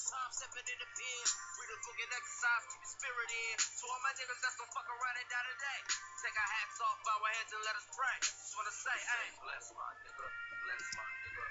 time stepping in the pen. Read a book and exercise, keep your spirit in. To all my niggas that's gon' fuck around and die today. Take our hats off, bow our heads and let us pray. Just wanna say, hey, bless my nigga, bless my nigga.